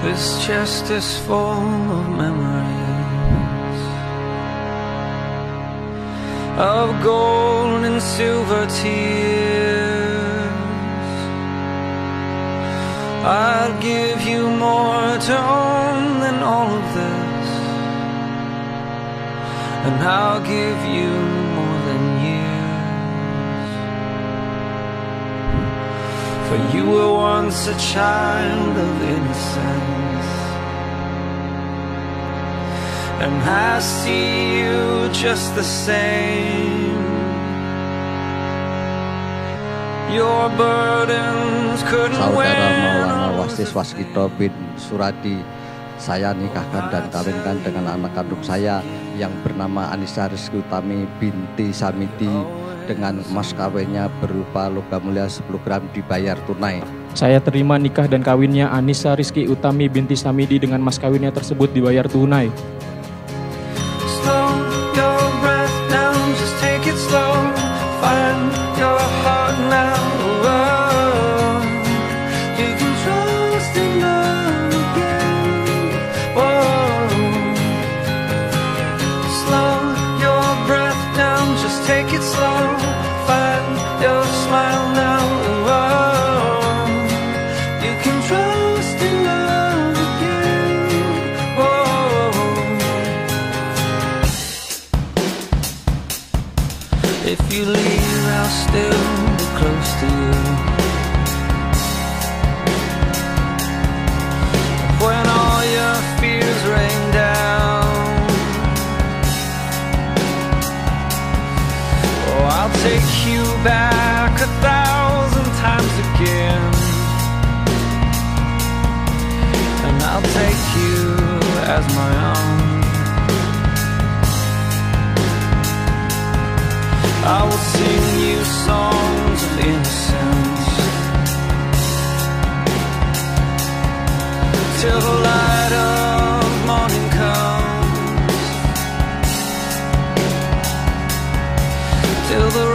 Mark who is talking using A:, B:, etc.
A: This chest is full of memories of gold and silver tears. I'd give you more to own than all of this, and I'll give you more than years. For you were once a child of innocence, and I see you just the same. Your burdens couldn't
B: Saudara Maulana Wasis Waskito bin Suradi, saya nikahkan dan kawinkan dengan anak kandung saya yang bernama Anissa Rizky Utami binti Samidi dengan mas kawinnya berupa logam mulia 10 gram dibayar tunai.
C: Saya terima nikah dan kawinnya Anissa Rizky Utami binti Samidi dengan mas kawinnya tersebut dibayar tunai.
A: Slow your breath down, just take it slow. Find your heart now. Oh, you can trust in love again. Whoa. Slow your breath down, just take it slow. Find your smile now. Oh, you can trust in love again. Whoa. If you leave, I'll still be close to you. When all your fears rain down, oh, I'll take you back 1,000 times again, and I'll take you as my own. I will sing you songs of innocence till the light of morning comes, till the